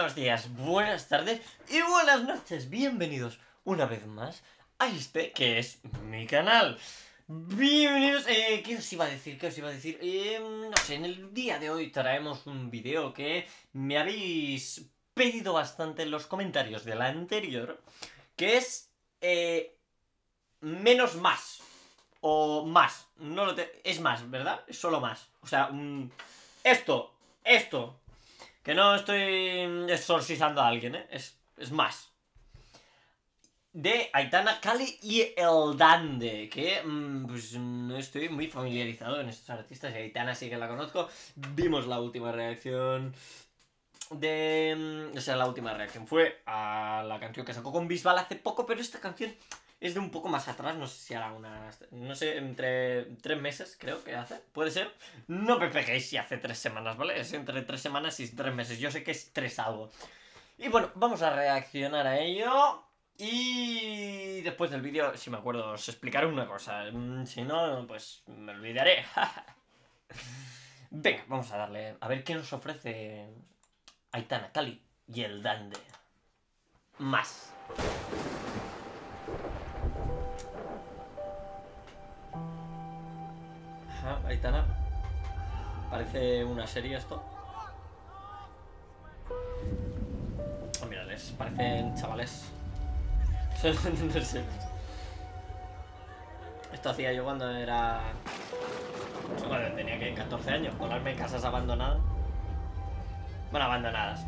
Buenos días, buenas tardes y buenas noches. Bienvenidos una vez más a este que es mi canal. Bienvenidos, ¿qué os iba a decir? No sé, en el día de hoy traemos un vídeo que me habéis pedido bastante en los comentarios de la anterior, que es menos más o más. Es más, ¿verdad? Es solo más. O sea, esto. Que no estoy exorcizando a alguien, ¿eh? Es más. De Aitana, Kali y El Dande. Que pues no estoy muy familiarizado en estos artistas. Y Aitana sí que la conozco. Vimos la última reacción de... O sea, la última reacción fue a la canción que sacó con Bisbal hace poco. Pero esta canción es de un poco más atrás. No sé si hará unas... No sé, entre 3 meses creo que hace. ¿Puede ser? No me peguéis si hace 3 semanas, ¿vale? Es entre 3 semanas y 3 meses. Yo sé que es 3 algo. Y bueno, vamos a reaccionar a ello. Y después del vídeo, si me acuerdo, os explicaré una cosa. Si no, pues me olvidaré. Venga, vamos a darle. A ver qué nos ofrece Aitana, Kali y El Dande. Más. Ajá, Aitana. Parece una serie esto. Oh, mírales, parecen chavales. No sé. Esto hacía yo cuando era... Cuando tenía que 14 años, colarme en casas abandonadas. Bueno, abandonadas.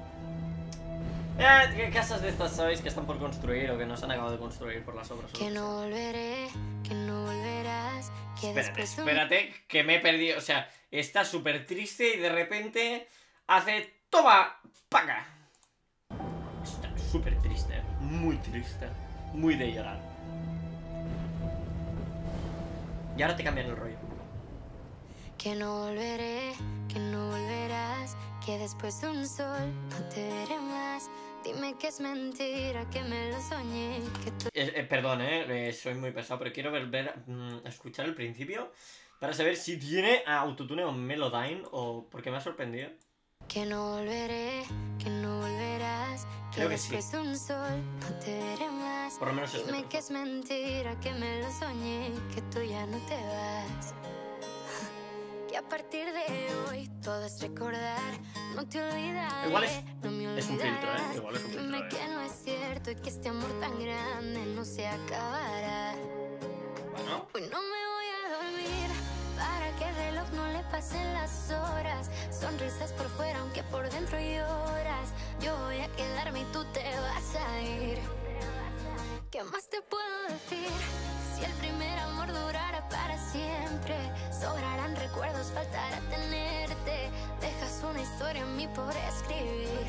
Casas de estas, ¿sabéis? Que están por construir o que no se han acabado de construir por las obras. Que no volveré, que no volverás. Que espérate, que me he perdido. O sea, está súper triste y de repente hace... ¡Toma! ¡Paga! Está súper triste, muy triste. Muy de llorar. Y ahora te cambian el rollo. Que no volveré, que no volverás. Que después de un sol no te veré más. Dime que es mentira, que me lo soñé. Que tú... Perdón, soy muy pesado, pero quiero volver a escuchar el principio para saber si tiene autotune o Melodyne o... porque me ha sorprendido. Que no volveré, que no volverás. Creo que que sí. después de un sol no te veré más. Por lo menos dime que es mentira, que me lo soñé. Que tú ya no te vas. Que a partir de hoy todo es recordar, no te olvidaré. Igual no me es un filtro, olvidarás. Igual es un filtro, Dime que no es cierto y que este amor tan grande no se acabará. Bueno. Hoy no me voy a dormir para que el reloj no le pasen las horas. Sonrisas por fuera aunque por dentro lloras. Yo voy a quedarme y tú te vas a ir. ¿Qué más te puedo decir? Si el primer amor durara para siempre, sobrarán recuerdos, faltará tenerte. Dejas una historia en mí por escribir.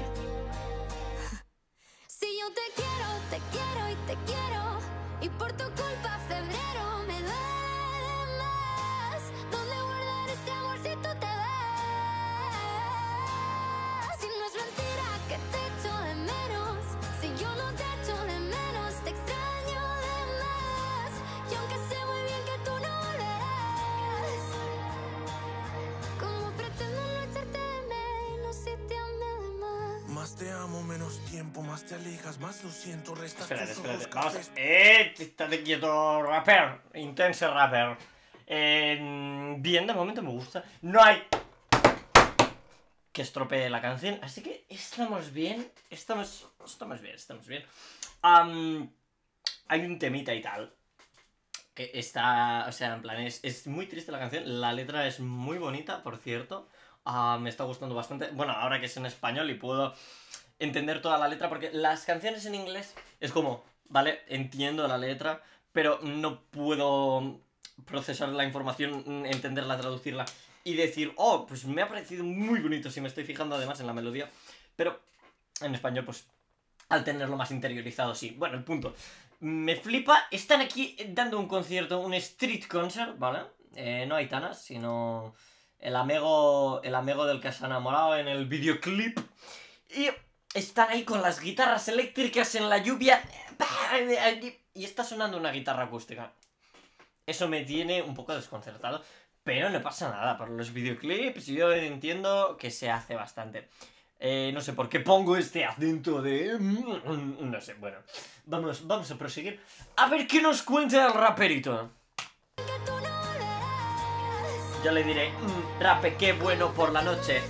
Si yo te quiero y te quiero, y por tu culpa febrero me duele más. ¿Dónde guardar este amor si tú te vas? Si no es mentira que te echo de menos, si yo no te echo de menos, te extraño de más. Y aunque sé muy bien que tú no volverás, ¿cómo pretendo no echarte de menos si te amé de más? Más te amo, menos tiempo, más te alejas, más lo siento, restas Espérate. tus ojos Vamos cafés. estate quieto, rapper. Intense rapper. Bien, de momento me gusta. No hay que estropee la canción, así que estamos bien. Estamos bien. Hay un temita y tal que está, o sea, en plan, es muy triste la canción. La letra es muy bonita, por cierto. Me está gustando bastante. Bueno, ahora que es en español y puedo entender toda la letra, porque las canciones en inglés es como, vale, entiendo la letra, pero no puedo procesar la información, entenderla, traducirla y decir, oh, pues me ha parecido muy bonito, si me estoy fijando además en la melodía. Pero en español, pues, al tenerlo más interiorizado, sí. Bueno, el punto. Me flipa. Están aquí dando un concierto, un street concert, ¿vale? No Aitana, sino el amigo del que se ha enamorado en el videoclip. Y están ahí con las guitarras eléctricas en la lluvia. Y está sonando una guitarra acústica. Eso me tiene un poco desconcertado. Pero no pasa nada, por los videoclips yo entiendo que se hace bastante. No sé por qué pongo este acento de... No sé, bueno. Vamos a proseguir. A ver qué nos cuenta el raperito. Yo le diré, rape, qué bueno por la noche.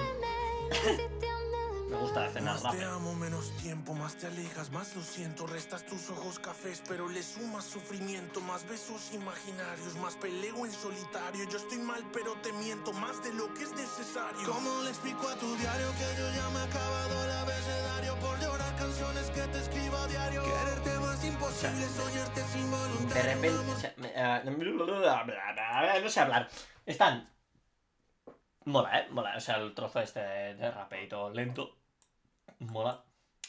Me gusta cenar Más rap. te amo, menos tiempo, más te alejas, más lo siento. Restas tus ojos cafés, pero le sumas sufrimiento. Más besos imaginarios, más peleo en solitario. Yo estoy mal, pero te miento más de lo que es necesario. ¿Cómo le explico a tu diario que yo ya me he acabado el abecedario por llorar canciones que te escribo a diario? Quererte más imposible, soñarte sin voluntad. De repente... no sé hablar. Están... Mola, mola. O sea, el trozo este de rapeito lento. Mola.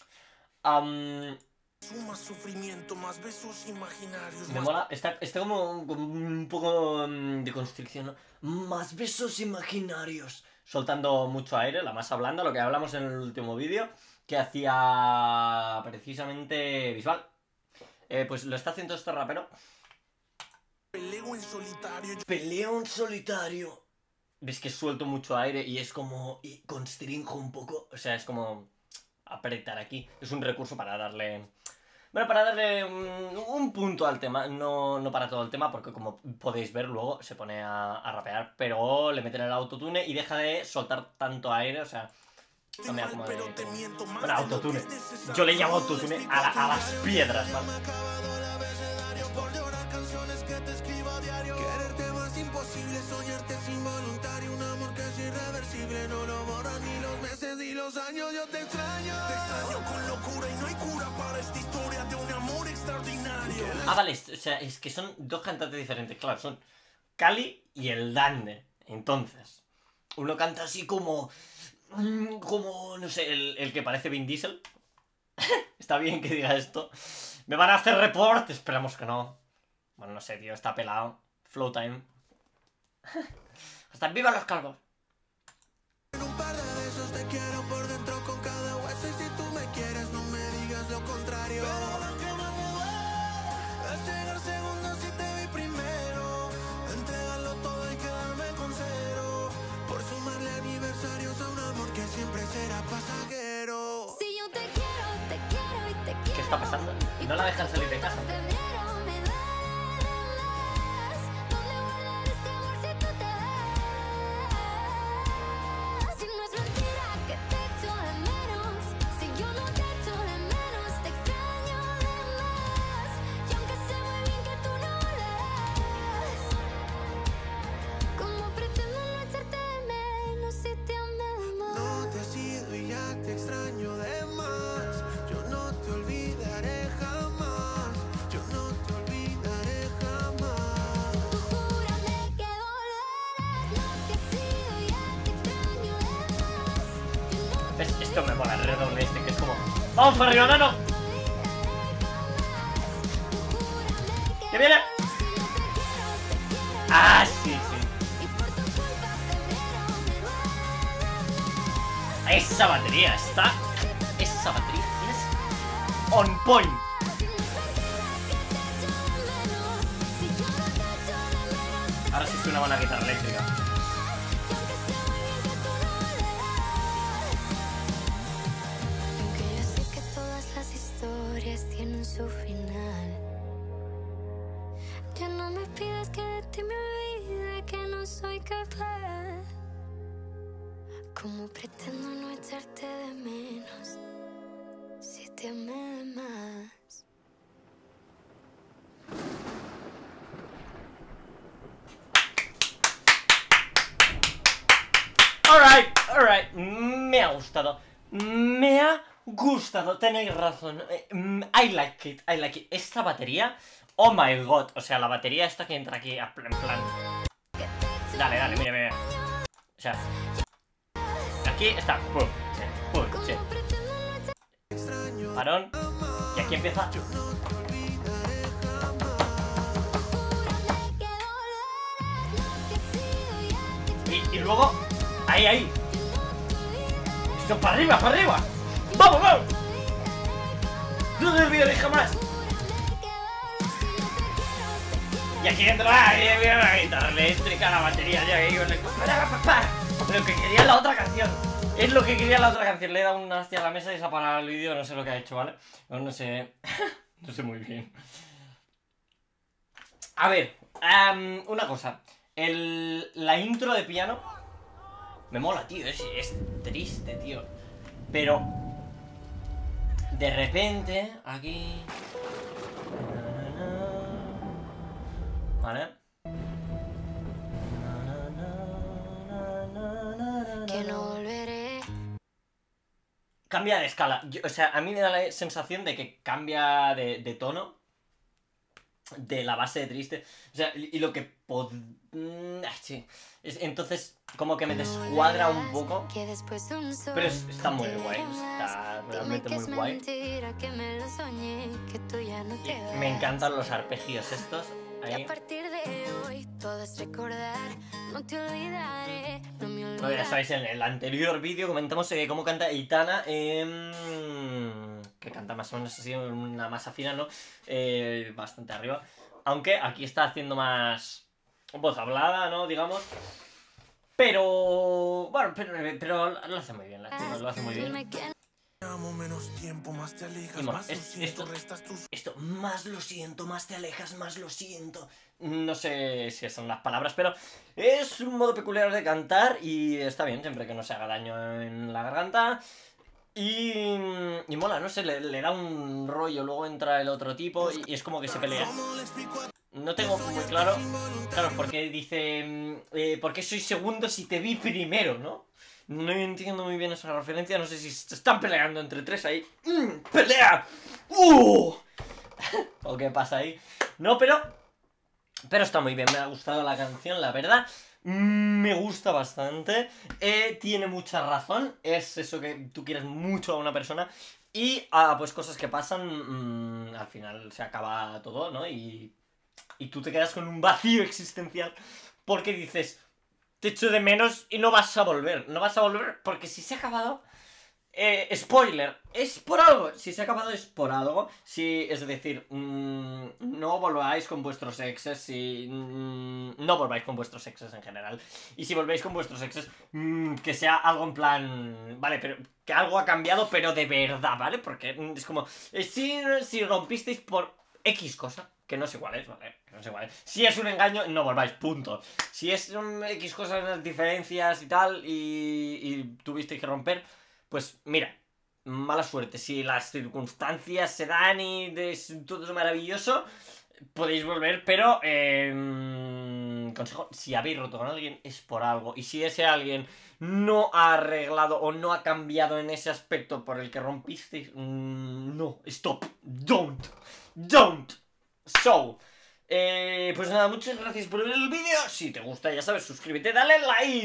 Sumas sufrimiento, más besos imaginarios. Me mola. Está como un poco de constricción, ¿no? Más besos imaginarios. Soltando mucho aire, la masa blanda, lo que hablamos en el último vídeo. Que hacía precisamente visual. Pues lo está haciendo este rapero. Peleo en solitario. Peleo en solitario. Ves que suelto mucho aire y es como... Y constrinjo un poco. O sea, es como... apretar aquí. Es un recurso para darle... Bueno, para darle un punto al tema. No para todo el tema, porque como podéis ver luego se pone a rapear. Pero le meten el autotune y deja de soltar tanto aire. O sea... Cambia como de... Bueno, autotune. Yo le llamo autotune a las piedras, ¿vale? Quererte más imposible, soñarte sin voluntario. Un amor que es irreversible, no lo borran ni los meses ni los años. Yo te extraño con locura y no hay cura para esta historia de un amor extraordinario. Ah, vale, o sea, es que son dos cantantes diferentes, claro, son Cali y el Dande. Entonces, uno canta así como, no sé, el que parece Vin Diesel. Está bien que diga esto. Me van a hacer report, esperamos que no. Bueno, no sé, tío, está pelado. Flow time. Hasta viva los calvos. En un par de besos te quiero por dentro con cada hueso. Y si tú me quieres, no me digas lo contrario. Pero lo que más me duele es llegar segundo si te vi primero. Entregarlo todo y quedarme con cero. Por sumarle aniversarios a un amor que siempre será pasajero. Si yo te quiero y te quiero. ¿Qué está pasando? No la dejan salir de casa. Esto me mola el redoble este, que es como... ¡Vamos para arriba, nano! ¡Que viene! ¡Ah, sí, sí! Esa batería está... Esa batería es... On point. Ahora sí suena una guitarra eléctrica. Tienen su final. Ya no me pidas que de ti me olvide, que no soy capaz. ¿Cómo pretendo no echarte de menos si te amé de más? Alright, me ha gustado. Me ha gustado, tenéis razón. I like it. Esta batería, oh my god. O sea, la batería esta que entra aquí en plan... Dale, mira. O sea, aquí está. Pum, sí. Parón. Y aquí empieza. Y luego, ahí. Esto para arriba. ¡Vamos! ¡No te olvidaré jamás! Y aquí entra la guitarra eléctrica, la batería, ya que iba en el... Lo que quería es la otra canción. Es lo que quería la otra canción. Le he dado una hostia a la mesa y se ha parado el vídeo. No sé lo que ha hecho, ¿vale? No sé. No sé muy bien. A ver, una cosa. La intro de piano me mola, tío. Es triste, tío. Pero de repente, aquí... ¿Vale? Que no volveré. Cambia de escala. O sea, a mí me da la sensación de que cambia de tono. De la base de triste. O sea, y lo que sí. Entonces, como que me descuadra un poco. Pero está muy guay. Está realmente muy guay. Y me encantan los arpegios estos. Ahí. A partir de hoy todo es recordar, no te olvidaré, no me No, ya olvidaré. sabéis, en el anterior vídeo comentamos cómo canta Aitana, que canta más o menos así, una masa fina, ¿no? Bastante arriba. Aunque aquí está haciendo más voz hablada, ¿no? Digamos. Pero... Bueno, pero lo hace muy bien, la chica, lo hace muy bien. Amo menos tiempo, más te alejas, Y bueno, más lo siento, restas tus... Esto, más lo siento, más te alejas, más lo siento. No sé si son las palabras, pero es un modo peculiar de cantar y está bien, siempre que no se haga daño en la garganta. Y mola, no sé, le da un rollo, luego entra el otro tipo y es como que se pelea. No tengo muy claro, porque dice, ¿por qué soy segundo si te vi primero, no? No entiendo muy bien esa referencia, no sé si se están peleando entre tres ahí. ¡Pelea! ¿O qué pasa ahí? No, pero está muy bien, me ha gustado la canción, la verdad. Me gusta bastante. Tiene mucha razón. Es eso que tú quieres mucho a una persona. Y pues cosas que pasan, al final se acaba todo, ¿no? Y tú te quedas con un vacío existencial. Porque dices, te echo de menos y no vas a volver. No vas a volver porque si se ha acabado... spoiler, es por algo. Si se ha acabado es por algo. Si, es decir, no volváis con vuestros exes. Si no volváis con vuestros exes en general. Y si volvéis con vuestros exes, que sea algo en plan... Vale, pero que algo ha cambiado, pero de verdad, ¿vale? Porque es como... si rompisteis por X cosa, que no sé cuál es, ¿vale? Que no sé cuál es. Si es un engaño, no volváis, punto. Si es X cosas, diferencias y tal, y tuvisteis que romper... Pues mira, mala suerte. Si las circunstancias se dan y todo es maravilloso, podéis volver, pero consejo, si habéis roto con alguien es por algo. Y si ese alguien no ha arreglado o no ha cambiado en ese aspecto por el que rompisteis, no, stop, don't. So, pues nada, muchas gracias por ver el vídeo. Si te gusta, ya sabes, suscríbete, dale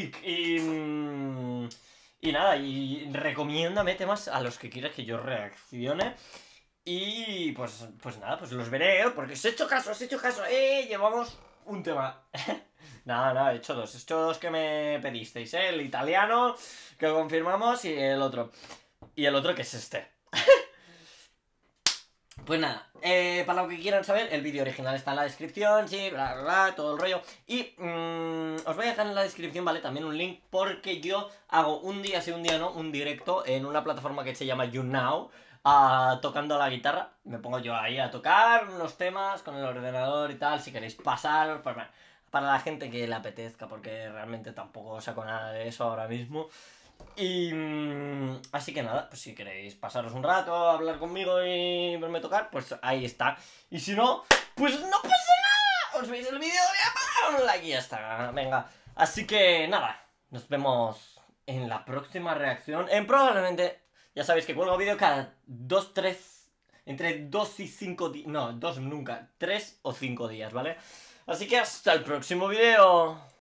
like y nada, y recomiéndame temas a los que quieras que yo reaccione. Y pues nada, pues los veré, porque os he hecho caso, llevamos un tema. Nada, he hecho dos que me pedisteis, el italiano, que lo confirmamos, y el otro. Y el otro que es este. Pues nada, para lo que quieran saber, el vídeo original está en la descripción, sí, bla, bla, bla, todo el rollo. Y os voy a dejar en la descripción, ¿vale? También un link, porque yo hago un día sí, un día no, un directo en una plataforma que se llama YouNow, tocando la guitarra. Me pongo yo ahí a tocar unos temas con el ordenador y tal, si queréis pasar, para la gente que le apetezca, porque realmente tampoco saco nada de eso ahora mismo. Y así que nada, pues si queréis pasaros un rato, hablar conmigo y verme tocar, pues ahí está. Y si no, pues no pasa nada. Os veis el vídeo y un like y ya está. Venga, así que nada, nos vemos en la próxima reacción. Probablemente, ya sabéis que cuelgo vídeo cada 2, 3, entre 2 y 5 días. No, 2 nunca, 3 o 5 días, ¿vale? Así que hasta el próximo vídeo.